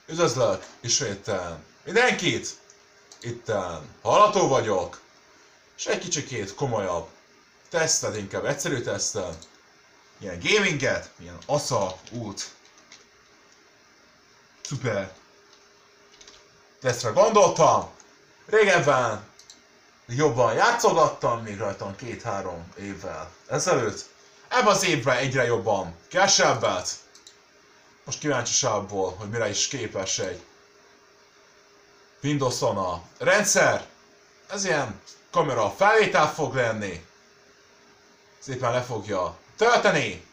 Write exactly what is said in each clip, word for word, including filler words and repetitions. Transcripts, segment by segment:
Üdvözlök ismételten mindenkit! Itten hallható vagyok, és egy kicsikét komolyabb tesztet, inkább egyszerű tesztet, ilyen gaminget, ilyen asza út, szuper tesztre gondoltam. Régebben jobban játszogattam, még rajtam két-három évvel ezelőtt. Ebben az évben egyre jobban, kevesebbet. Most kíváncsiságból, hogy mire is képes egy Windowson a rendszer. Ez ilyen kamera felvétel fog lenni. Szépen le fogja tölteni.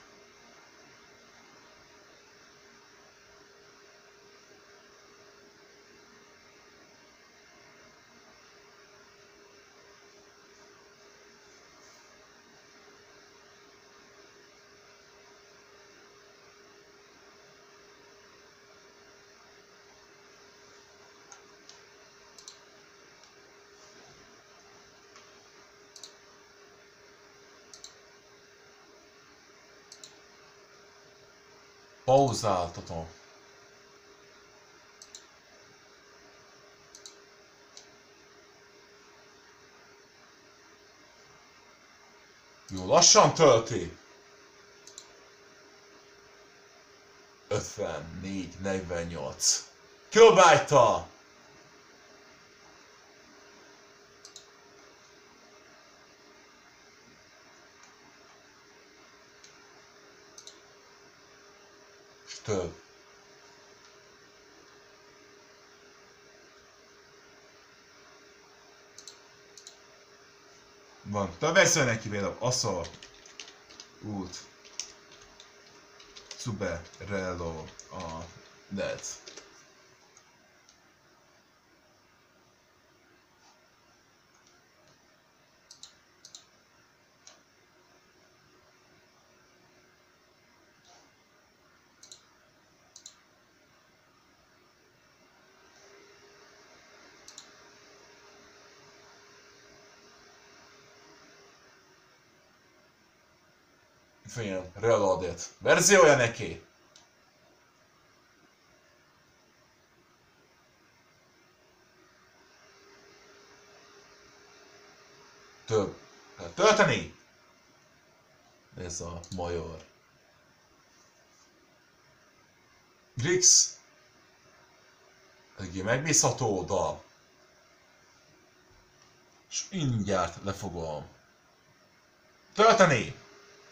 Pauzáltatom. Jó lassan tölti. ötvennégy negyvennyolc kilobájttal. Több. Van több esző neki például Aszor út Zuberello a Dead. Film Reloaded verziója neki. Több. Lehet tölteni. Ez a Major. Grix. Eléggé megbízható dal. És mindjárt le fogom tölteni.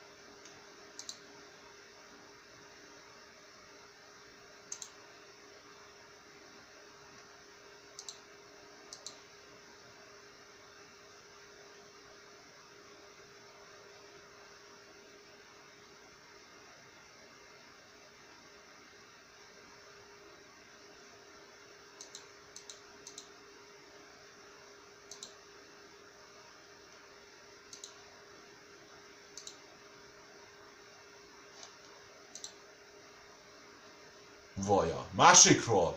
Vaja. Másikról.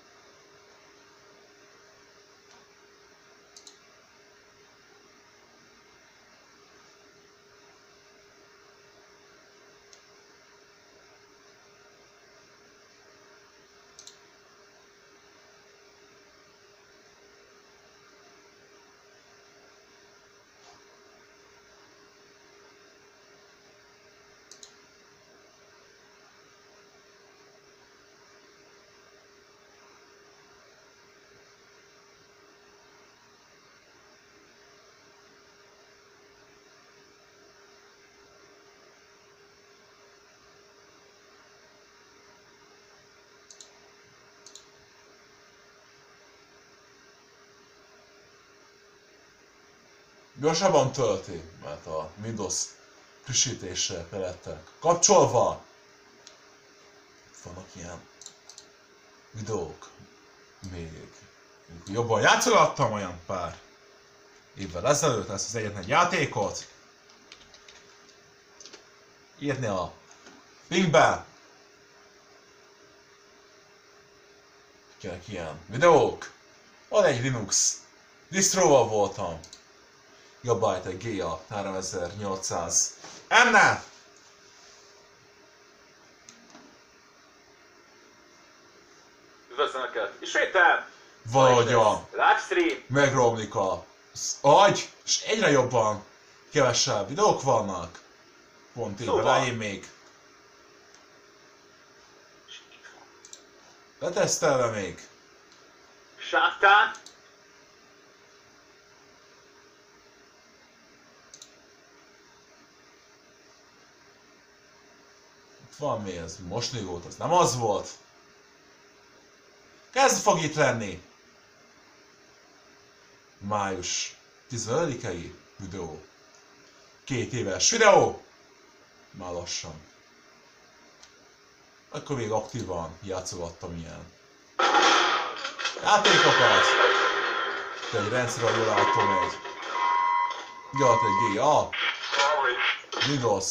Gyorsabban tölti, mert a Windows frissítésre felettek kapcsolva. Vannak ilyen videók, még jobban játszogattam olyan pár évvel ezelőtt ezt az egyetlen játékot. Írni a linkbe. Kérlek ilyen videók. Van egy Linux distróval voltam. Gigabyte egy G A háromezer-nyolcszáz M-nel. Üdvözlöm Önöket! Ismétel! Valahogyan Livestream! megromlik az agy, és egyre jobban kevesebb videók vannak. Pont év Szóval. elején még. Letesztelve még. Sáktán! Itt van mi ez? Most mi volt? Az nem az volt. Kezd fog itt lenni. Május tizenötödikei videó. Két éves videó. Már lassan. Akkor még aktívan játszogattam ilyen játékokat. De egy rendszerrel jól látom egy gyart egy gé á, Windows.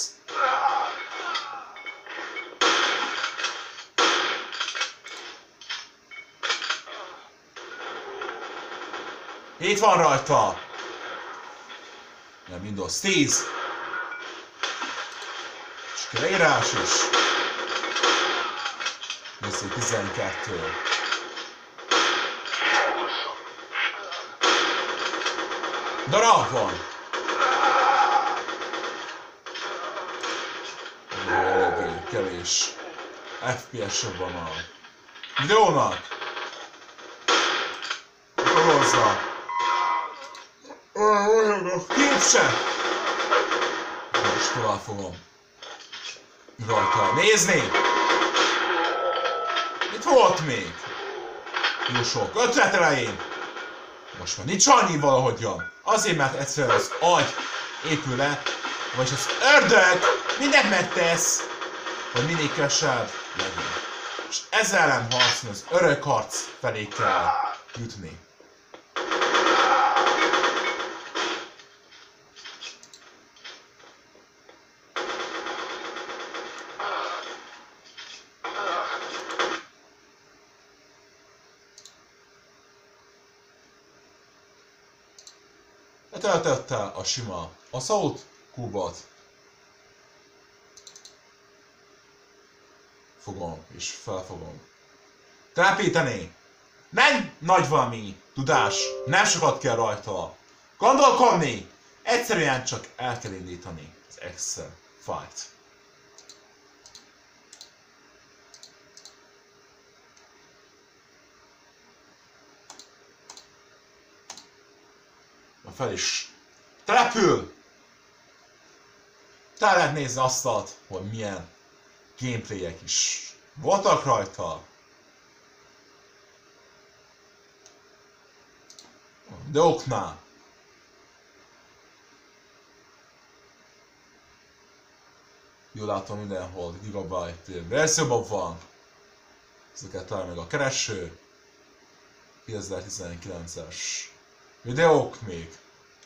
Itt van rajta! Nem, Windows tíz. És leírás is. Nézzük, tizenkettő. Darab van! Eléggé kevés ef pé es-e van a videónak. Hozza! Képse! Most tovább fogom rajta nézni. Itt volt még jó sok ötlet elején. Most már nincs annyi valahogyan. Azért, mert egyszerűen az agy épül le, vagyis az ördög mindent megtesz, hogy mindig kevesebb legyen. És ezzel ellen harcolni, az örök harc felé kell jutni. Letöltötte a sima Assault Cube-ot. Fogom és fel fogom telepíteni. Nem nagy valami tudás, nem sokat kell rajta gondolkodni. Egyszerűen csak el kell indítani az Excel fájlt. Fel is települ! Te lehet nézni azt, hogy milyen gameplayek is voltak rajta. De oknál. Jól látom mindenhol gigabyte verzióban van. Ezeket talán meg a kereső. kétezer-tizenkilences videók még.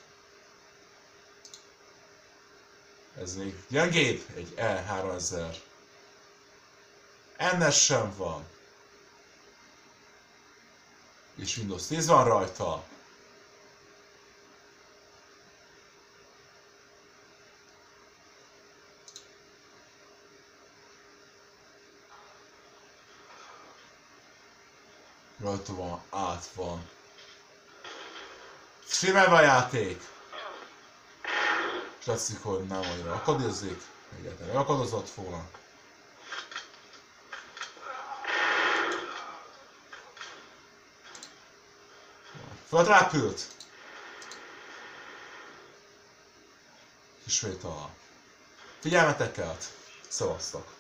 Ez még gyengébb, egy E háromezer. Ennek sem van. És Windows tíz van rajta. Rajta van, át van. Streamelve a játék. És látszik, hogy nem annyira akadozik. Egyáltalán akadozott volna. Fölrepült. Ismét a figyelmeteket. Szevasztok.